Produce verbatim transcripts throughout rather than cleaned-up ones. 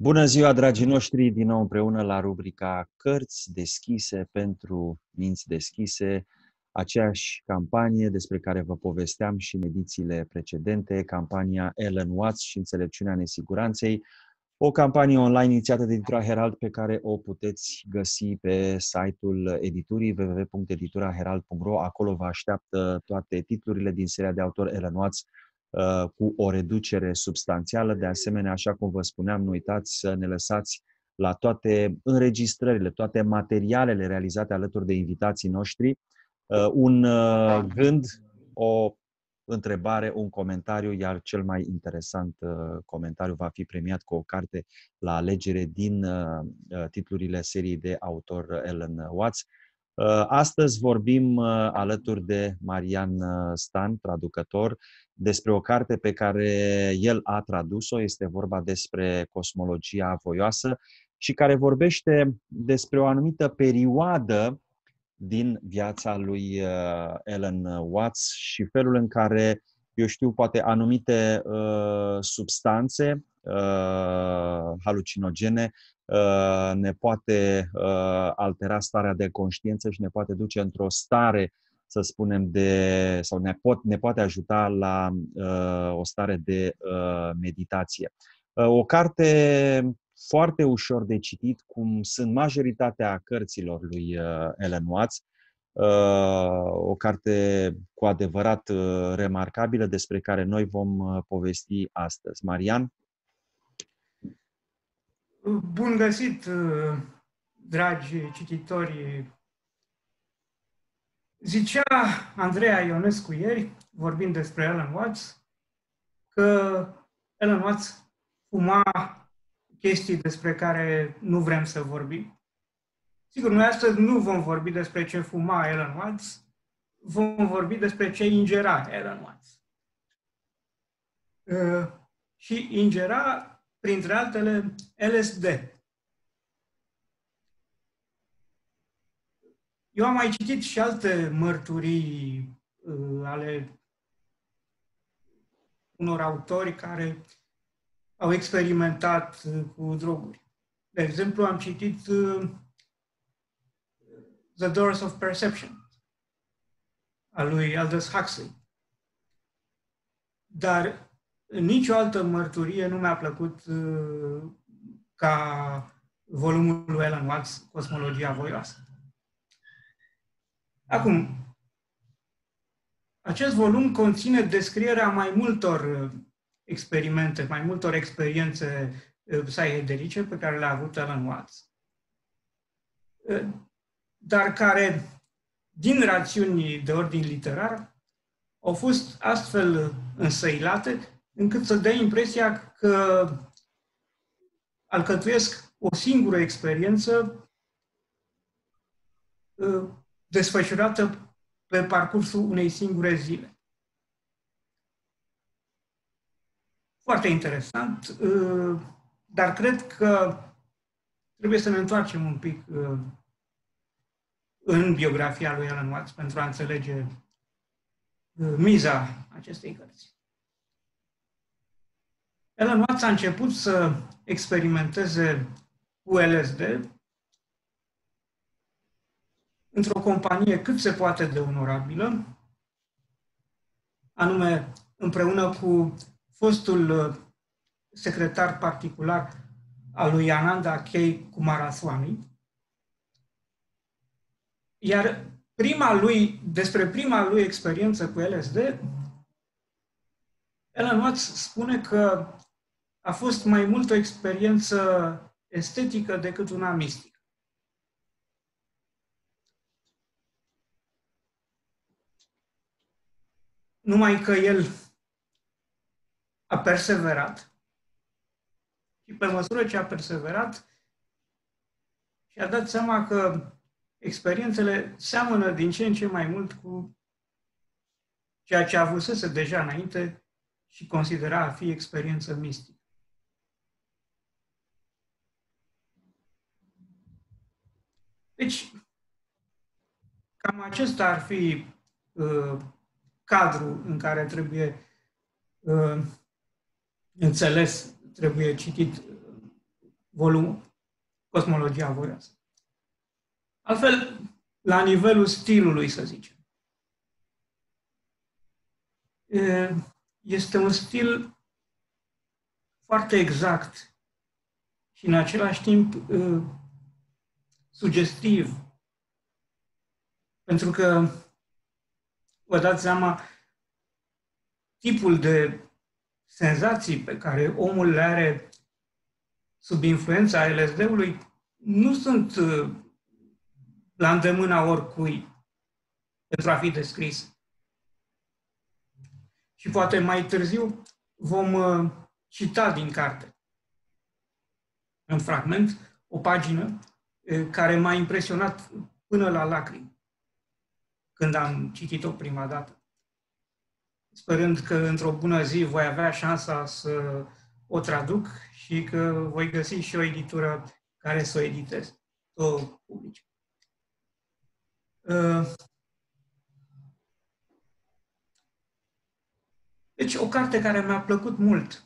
Bună ziua, dragii noștri, din nou împreună la rubrica Cărți deschise pentru minți deschise, aceeași campanie despre care vă povesteam și în edițiile precedente, campania Alan Watts și Înțelepciunea Nesiguranței, o campanie online inițiată de Editura Herald pe care o puteți găsi pe site-ul editurii w w w punct editura herald punct r o. Acolo vă așteaptă toate titlurile din seria de autor Alan Watts cu o reducere substanțială. De asemenea, așa cum vă spuneam, nu uitați să ne lăsați la toate înregistrările, toate materialele realizate alături de invitații noștri un gând, o întrebare, un comentariu, iar cel mai interesant comentariu va fi premiat cu o carte la alegere din titlurile seriei de autor Alan Watts. Astăzi vorbim alături de Marian Stan, traducător, despre o carte pe care el a tradus-o. Este vorba despre cosmologia voioasă și care vorbește despre o anumită perioadă din viața lui Alan Watts și felul în care, eu știu, poate anumite uh, substanțe uh, halucinogene uh, ne poate uh, altera starea de conștiință și ne poate duce într-o stare, să spunem, de, sau ne, pot, ne poate ajuta la uh, o stare de uh, meditație. Uh, o carte foarte ușor de citit, cum sunt majoritatea cărților lui uh, Alan Watts. Uh, o carte cu adevărat uh, remarcabilă despre care noi vom uh, povesti astăzi. Marian? Bun găsit, dragi cititori! Zicea Andreea Ionescu ieri, vorbind despre Alan Watts, că Alan Watts fuma chestii despre care nu vrem să vorbim. Sigur, noi astăzi nu vom vorbi despre ce fuma Alan Watts, vom vorbi despre ce ingera Alan Watts. Uh, și ingera, printre altele, L S D. Eu am mai citit și alte mărturii uh, ale unor autori care au experimentat uh, cu droguri. De exemplu, am citit uh, The Doors of Perception a lui Aldous Huxley. Dar în nicio altă mărturie nu mi-a plăcut uh, ca volumul lui Alan Watts, Cosmologia voioasă. Acum, acest volum conține descrierea mai multor experimente, mai multor experiențe psihedelice pe care le-a avut Alan Watts, dar care, din rațiuni de ordin literar, au fost astfel însăilate încât să dea impresia că alcătuiesc o singură experiență desfășurată pe parcursul unei singure zile. Foarte interesant, dar cred că trebuie să ne întoarcem un pic în biografia lui Alan Watts pentru a înțelege miza acestei cărți. Alan Watts a început să experimenteze cu L S D într-o companie cât se poate de onorabilă, anume împreună cu fostul secretar particular al lui Ananda K. Coomaraswamy. Iar prima lui, despre prima lui experiență cu L S D, Alan Watts spune că a fost mai mult o experiență estetică decât una mistică. Numai că el a perseverat și pe măsură ce a perseverat și-a dat seama că experiențele seamănă din ce în ce mai mult cu ceea ce avusese deja înainte și considera a fi experiență mistică. Deci, cam acesta ar fi uh, cadrul în care trebuie uh, înțeles, trebuie citit volumul Cosmologia voioasă. Altfel, la nivelul stilului, să zicem. Este un stil foarte exact și în același timp sugestiv. Pentru că, vă dați seama, tipul de senzații pe care omul le are sub influența L S D-ului nu sunt la îndemâna oricui pentru a fi descris. Și poate mai târziu vom cita din carte, în fragment, o pagină care m-a impresionat până la lacrimi când am citit-o prima dată. Sperând că într-o bună zi voi avea șansa să o traduc și că voi găsi și o editură care să o editez, să o publice. Deci, o carte care mi-a plăcut mult.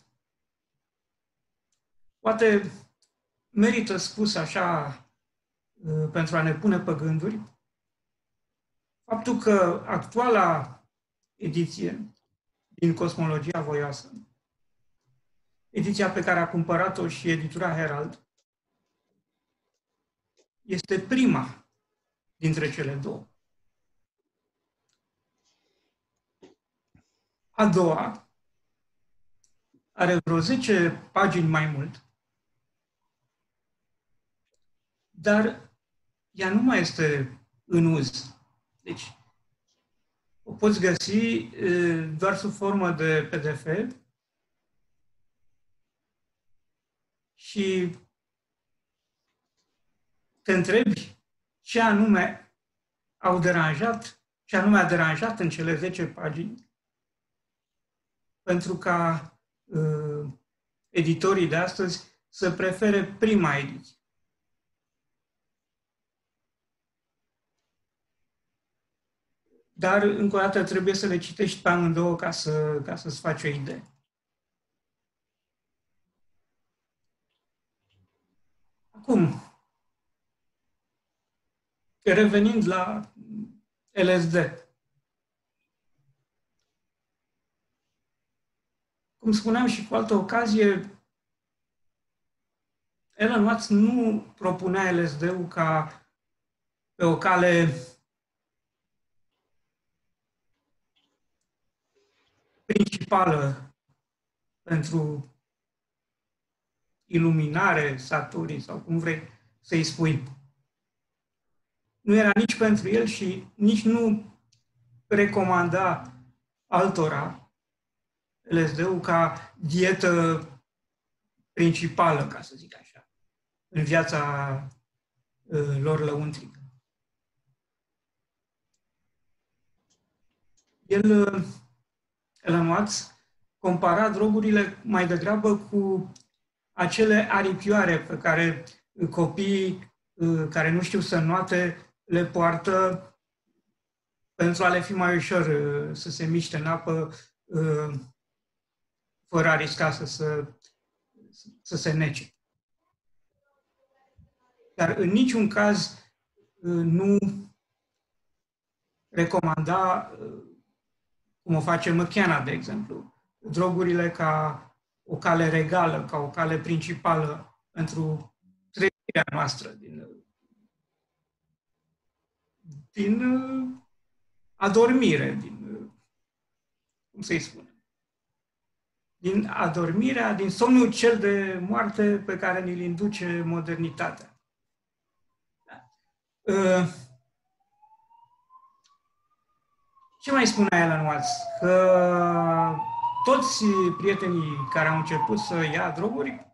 Poate merită spus așa, pentru a ne pune pe gânduri, faptul că actuala ediție din Cosmologia voioasă, ediția pe care a cumpărat-o și editura Herald, este prima dintre cele două. A doua are vreo zece pagini mai mult, dar ea nu mai este în uz. Deci, o poți găsi doar sub formă de P D F și te întrebi ce anume au deranjat, ce anume a deranjat în cele zece pagini pentru ca uh, editorii de astăzi să prefere prima ediție. Dar, încă o dată, trebuie să le citești pe amândouă ca, să, ca să-ți faci o idee. Acum, revenind la L S D. Cum spuneam și cu altă ocazie, Alan Watts nu propunea L S D-ul ca pe o cale principală pentru iluminare saturii sau cum vrei să-i spui. Nu era nici pentru el și nici nu recomanda altora L S D-ul ca dietă principală, ca să zic așa, în viața uh, lor lăuntrică. El, uh, Alan Watts, compara drogurile mai degrabă cu acele aripioare pe care copiii uh, care nu știu să înnoate le poartă pentru a le fi mai ușor uh, să se miște în apă uh, fără a risca să, să, să se nece. Dar în niciun caz nu recomanda, cum o face McKenna, de exemplu, drogurile ca o cale regală, ca o cale principală pentru trăirea noastră din, din adormire, din, cum să-i spun, din adormirea, din somnul cel de moarte pe care ni-l induce modernitatea. Ce mai spunea Alan Watts? Că toți prietenii care au început să ia droguri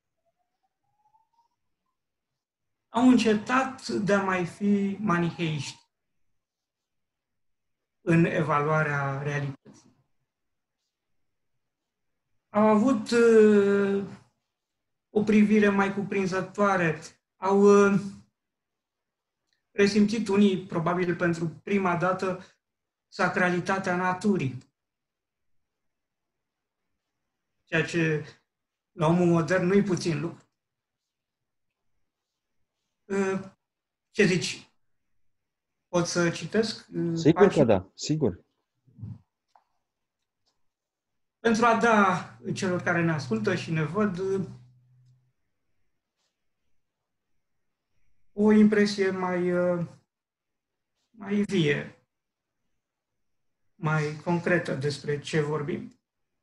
au încetat de a mai fi maniheiști în evaluarea realității. Au avut uh, o privire mai cuprinzătoare, au uh, resimțit unii, probabil pentru prima dată, sacralitatea naturii. Ceea ce la omul modern nu-i puțin lucru. Ce zici? Pot să citesc Sigur pagina? că da, sigur. Pentru a da celor care ne ascultă și ne văd o impresie mai, mai vie, mai concretă despre ce vorbim.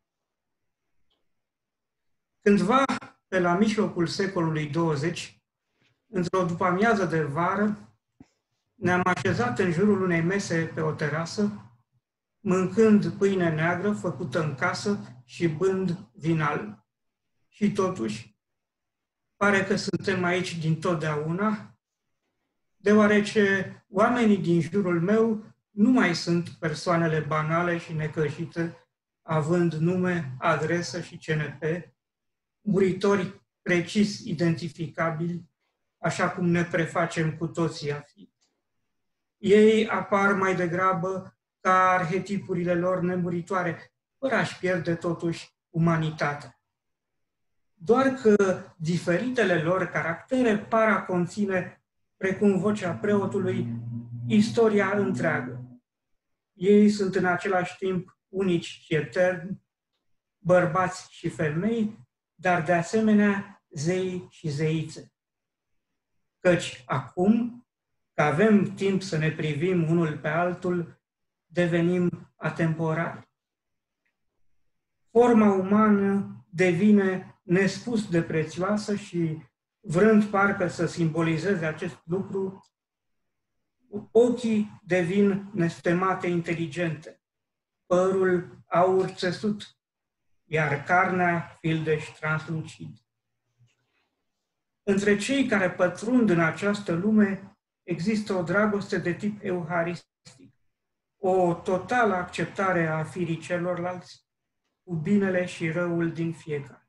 Cândva, pe la mijlocul secolului douăzeci, într-o după-amiază de vară, ne-am așezat în jurul unei mese pe o terasă, mâncând pâine neagră făcută în casă și bând vin alb. Și totuși, pare că suntem aici dintotdeauna, deoarece oamenii din jurul meu nu mai sunt persoanele banale și necăjite, având nume, adresă și C N P, muritori precis identificabili, așa cum ne prefacem cu toții a fi. Ei apar mai degrabă ca arhetipurile lor nemuritoare, fără a-și pierde totuși umanitatea. Doar că diferitele lor caractere par a conține, precum vocea preotului, istoria întreagă. Ei sunt în același timp unici și eterni, bărbați și femei, dar de asemenea zei și zeițe. Căci acum, că avem timp să ne privim unul pe altul, devenim atemporali. Forma umană devine nespus de prețioasă și, vrând parcă să simbolizeze acest lucru, ochii devin nestemate inteligente, părul aur țesut, iar carnea fildeș translucid. Între cei care pătrund în această lume există o dragoste de tip euharistic, o totală acceptare a firii celorlalți, cu binele și răul din fiecare.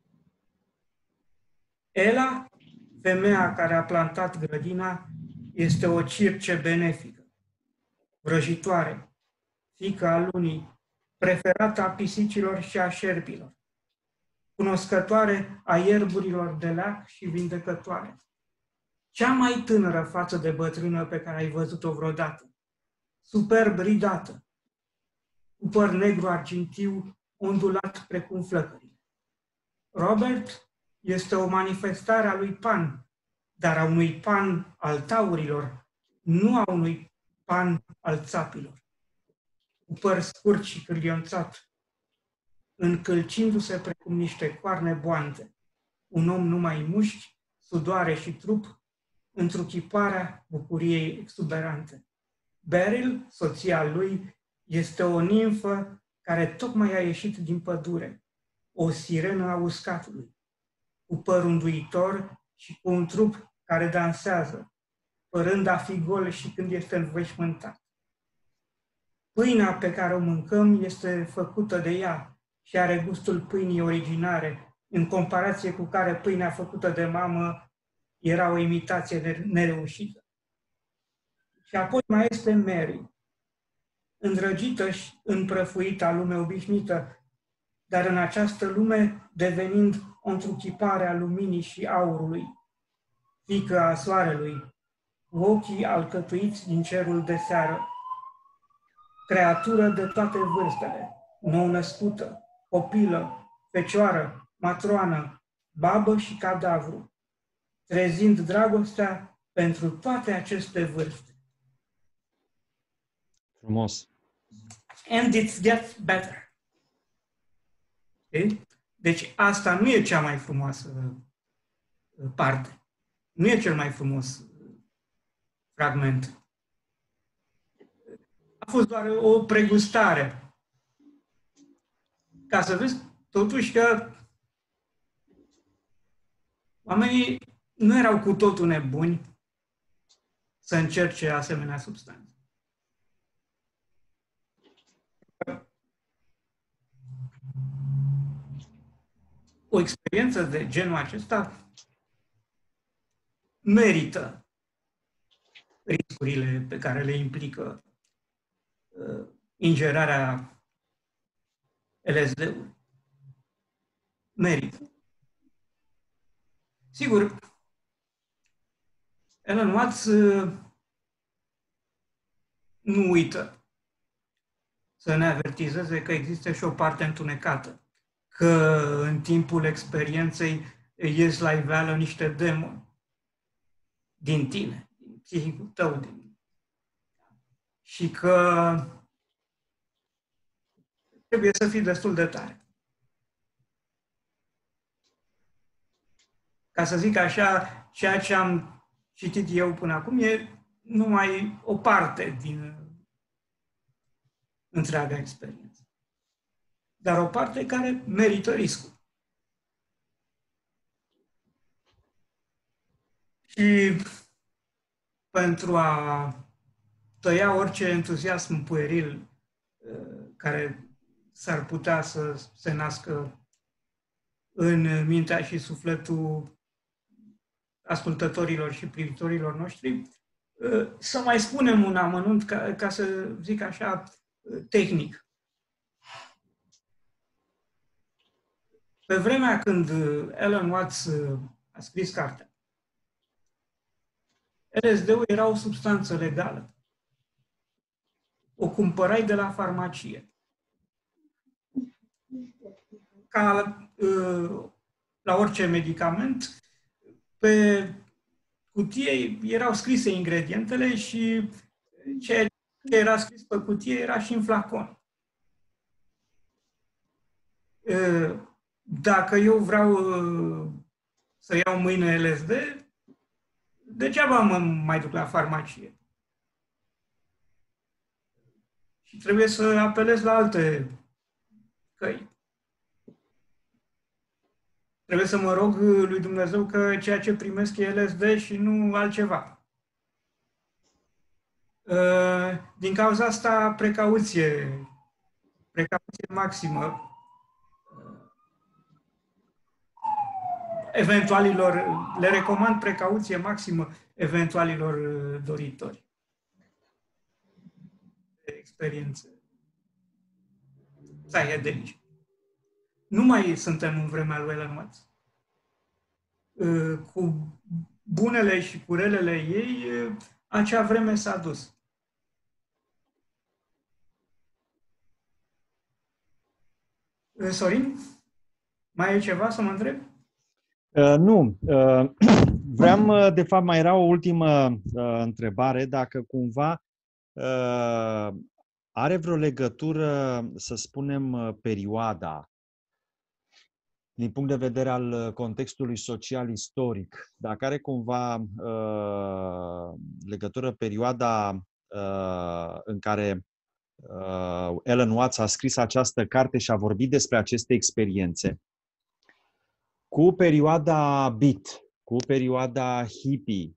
Ela, femeia care a plantat grădina, este o circe benefică, vrăjitoare, fiica a lunii, preferată a pisicilor și a șerpilor, cunoscătoare a ierburilor de leac și vindecătoare, cea mai tânără față de bătrână pe care ai văzut-o vreodată, superb ridată, cu păr negru argintiu, ondulat precum flăcările. Robert este o manifestare a lui Pan, dar a unui Pan al taurilor, nu a unui Pan al țapilor. Cu păr scurt și cârlionțat, încălcindu-se precum niște coarne boante, un om numai mușchi, sudoare și trup, întruchiparea bucuriei exuberante. Beryl, soția lui, este o nimfă care tocmai a ieșit din pădure, o sirenă a uscatului, cu păr unduitor și cu un trup care dansează, părând a fi gol și când este înveșmântat. Pâinea pe care o mâncăm este făcută de ea și are gustul pâinii originare, în comparație cu care pâinea făcută de mamă era o imitație nereușită. Și apoi mai este Mary, îndrăgită și împrăfuită a lumea obișnuită, dar în această lume devenind o întruchipare a luminii și aurului, fiică a soarelui, cu ochii alcătuiți din cerul de seară, creatură de toate vârstele, nou-născută, copilă, fecioară, matroană, babă și cadavru, trezind dragostea pentru toate aceste vârste. Frumos. And it gets better. Okay? Deci asta nu e cea mai frumoasă parte. Nu e cel mai frumos fragment. A fost doar o pregustare. Ca să vezi totuși că oamenii nu erau cu totul nebuni să încerce asemenea substanțe. O experiență de genul acesta merită riscurile pe care le implică uh, ingerarea L S D-ului. Merită. Sigur, Alan Watts nu uită să ne avertizeze că există și o parte întunecată, că în timpul experienței ies la iveală niște demoni din tine, din psihicul tău, din... și că trebuie să fii destul de tare. Ca să zic așa, ceea ce am citit eu până acum e numai o parte din întreaga experiență. Dar o parte care merită riscul. Și pentru a tăia orice entuziasm pueril care s-ar putea să se nască în mintea și sufletul ascultătorilor și privitorilor noștri, să mai spunem un amănunt, ca, ca să zic așa, tehnic. Pe vremea când Alan Watts a scris cartea, L S D-ul era o substanță legală. O cumpărai de la farmacie. Ca la orice medicament, pe cutie erau scrise ingredientele și ceea ce era scris pe cutie era și în flacon. Dacă eu vreau să iau mâine L S D, degeaba mă mai duc la farmacie. Și trebuie să apelez la alte căi. Trebuie să mă rog lui Dumnezeu că ceea ce primesc e L S D și nu altceva. Din cauza asta, precauție, precauție maximă eventualilor, le recomand precauție maximă eventualilor doritori de experiențe psihedelice. Nu mai suntem în vremea lui Alan Watts. Cu bunele și cu relele ei, acea vreme s-a dus. Sorin, mai e ceva să mă întreb? Uh, nu. Uh, vreau, de fapt, mai era o ultimă uh, întrebare, dacă cumva uh, are vreo legătură, să spunem, perioada, din punct de vedere al contextului social-istoric, dacă are cumva uh, legătură perioada uh, în care uh, Alan Watts a scris această carte și a vorbit despre aceste experiențe, cu perioada beat, cu perioada hippie,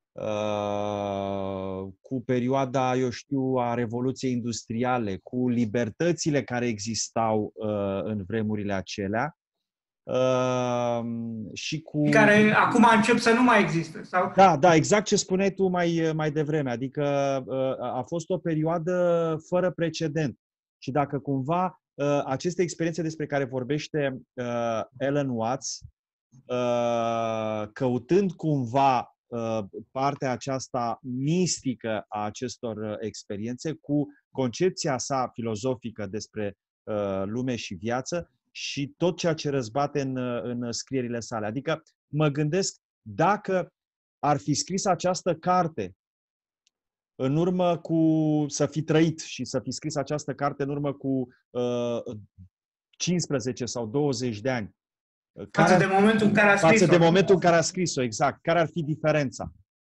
uh, cu perioada, eu știu, a Revoluției Industriale, cu libertățile care existau uh, în vremurile acelea, Uh, și cu... care acum încep să nu mai existe. Sau... Da, da, exact ce spuneai tu mai, mai devreme. Adică uh, a fost o perioadă fără precedent. Și dacă cumva uh, aceste experiențe despre care vorbește uh, Alan Watts, uh, căutând cumva uh, partea aceasta mistică a acestor experiențe, cu concepția sa filozofică despre uh, lume și viață, și tot ceea ce răzbate în, în scrierile sale. Adică mă gândesc, dacă ar fi scris această carte în urmă cu, să fi trăit și să fi scris această carte în urmă cu uh, cincisprezece sau douăzeci de ani. Față Care, de momentul în care a scris-o. Față de momentul în care a scris-o, exact. Care ar fi diferența?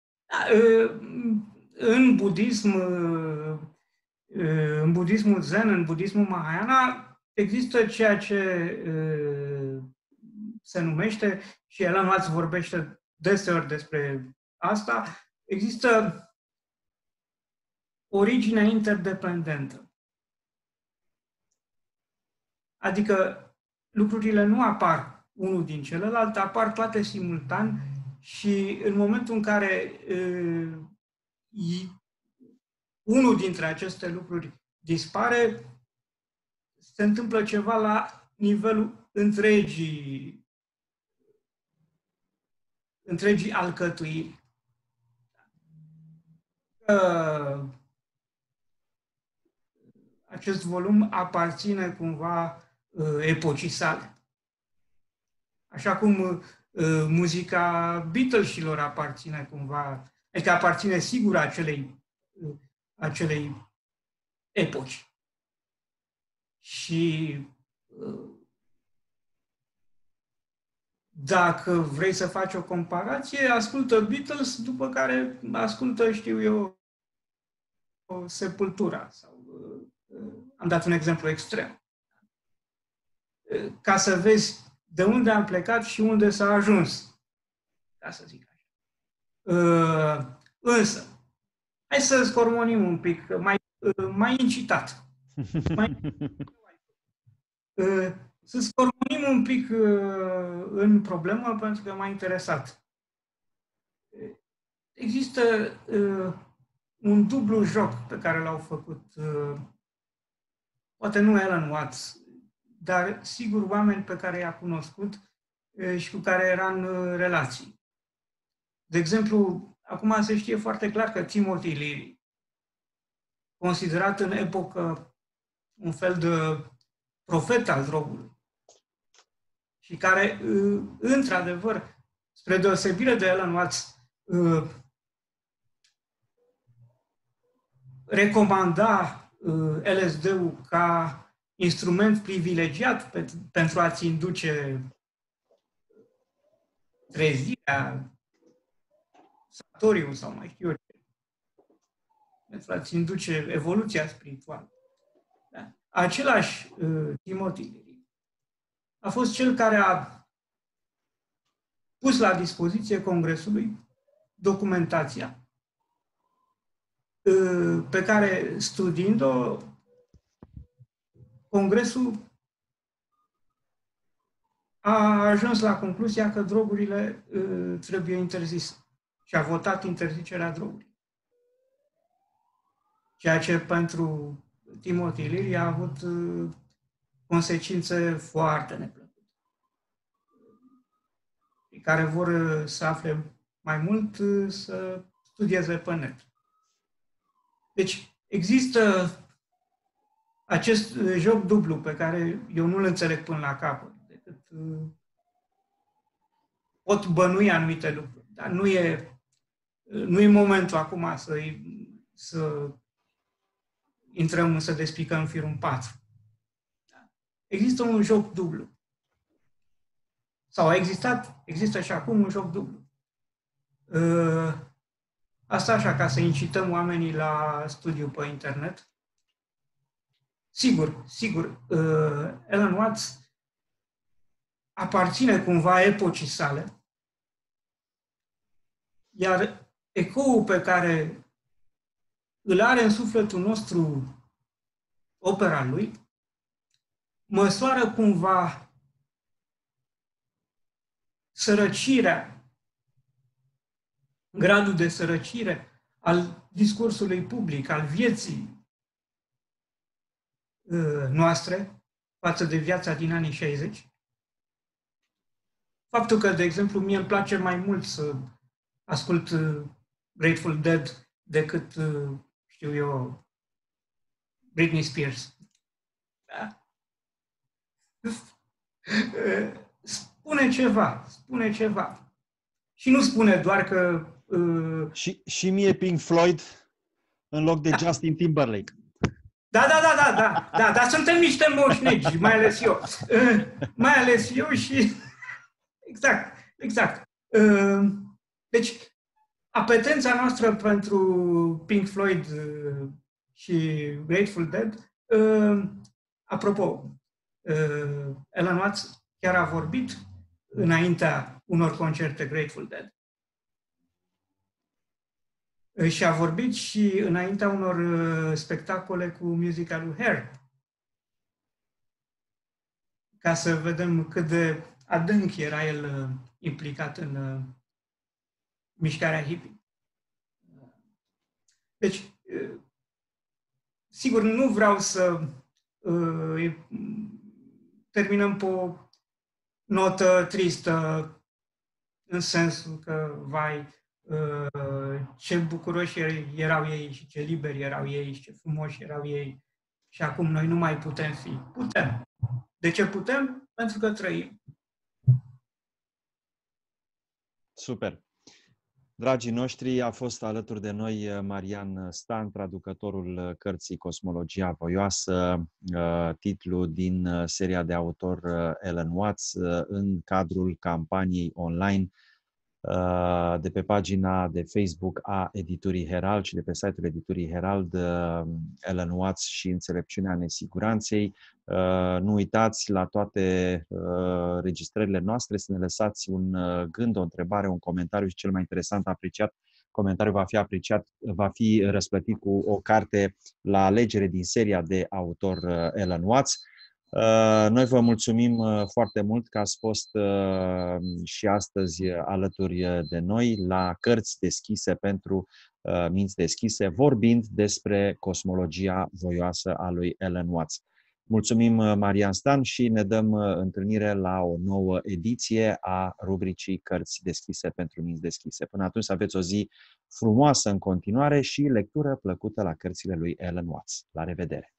În budism, în budismul Zen, în budismul Mahayana, există ceea ce uh, se numește, și Alan Watts vorbește deseori despre asta, există originea interdependentă. Adică lucrurile nu apar unul din celălalt, apar toate simultan și în momentul în care uh, unul dintre aceste lucruri dispare, se întâmplă ceva la nivelul întregii, întregii alcătuiri. că acest volum aparține cumva epocii sale. Așa cum muzica Beatlesilor aparține cumva, adică aparține sigur acelei, acelei epoci. Și dacă vrei să faci o comparație, ascultă Beatles, după care ascultă, știu eu, Sepultura. Sau, am dat un exemplu extrem. Ca să vezi de unde am plecat și unde s-a ajuns, ca să zic așa. Însă, hai să scormonim un pic, mai, mai incitat. Mai, să scormonim un pic în problemă, pentru că m-a interesat. Există un dublu joc pe care l-au făcut, poate nu Alan Watts, dar sigur oameni pe care i-a cunoscut și cu care era în relații. De exemplu, acum se știe foarte clar că Timothy Leary, considerat în epocă un fel de profet al drogului, și care, într-adevăr, spre deosebire de Alan Watts, recomanda L S D-ul ca instrument privilegiat pentru a-ți induce trezirea, satoriu sau mai știu eu ce, pentru a-ți induce evoluția spirituală. Da? Același uh, Timothy Leary a fost cel care a pus la dispoziție Congresului documentația uh, pe care, studiind-o, Congresul a ajuns la concluzia că drogurile uh, trebuie interzise și a votat interzicerea drogurilor. Ceea ce pentru Timothy Leary a avut uh, consecințe foarte neplăcute, care vor uh, să afle mai mult, uh, să studieze pe net. Deci există acest uh, joc dublu pe care eu nu-l înțeleg până la capăt, decât uh, pot bănui anumite lucruri, dar nu e, uh, nu e momentul acum să, să intrăm, să despicăm firul în patru. Există un joc dublu. Sau a existat, există și acum un joc dublu. Uh, asta așa, ca să incităm oamenii la studiu pe internet. Sigur, sigur, uh, Alan Watts aparține cumva epocii sale, iar ecoul pe care îl are în sufletul nostru opera lui, măsoară cumva sărăcirea, gradul de sărăcire al discursului public, al vieții uh, noastre față de viața din anii șaizeci. Faptul că, de exemplu, mie îmi place mai mult să ascult uh, Grateful Dead decât, uh, știu eu, Britney Spears. Da? Spune ceva, spune ceva. Și nu spune doar că... Uh... Și, și mie Pink Floyd în loc de da. Justin Timberlake. Da, da, da, da, da, da, dar suntem niște moșnegi, mai ales eu. Uh, mai ales eu și... Exact, exact. Uh, deci, apetența noastră pentru Pink Floyd uh, și Grateful Dead, uh, apropo, uh, Alan Watts chiar a vorbit înaintea unor concerte Grateful Dead. Uh, și a vorbit și înaintea unor uh, spectacole cu musicalul Hair. Ca să vedem cât de adânc era el uh, implicat în uh, mișcarea hippie. Deci, uh, sigur, nu vreau să uh, terminăm pe o notă tristă, în sensul că, vai, ce bucuroși erau ei și ce liberi erau ei și ce frumoși erau ei și acum noi nu mai putem fi. Putem. De ce putem? Pentru că trăim. Super! Dragii noștri, a fost alături de noi Marian Stan, traducătorul cărții Cosmologia Voioasă, titlu din seria de autor Alan Watts, în cadrul campaniei online de pe pagina de Facebook a Editurii Herald și de pe site-ul Editurii Herald, Alan Watts și Înțelepciunea Nesiguranței. Nu uitați la toate registrările noastre să ne lăsați un gând, o întrebare, un comentariu și cel mai interesant, apreciat, comentariul va fi apreciat, va fi răsplătit cu o carte la alegere din seria de autor Alan Watts. Noi vă mulțumim foarte mult că ați fost și astăzi alături de noi la Cărți deschise pentru minți deschise, vorbind despre cosmologia voioasă a lui Alan Watts. Mulțumim, Marian Stan, și ne dăm întâlnire la o nouă ediție a rubricii Cărți deschise pentru minți deschise. Până atunci să aveți o zi frumoasă în continuare și lectură plăcută la cărțile lui Alan Watts. La revedere!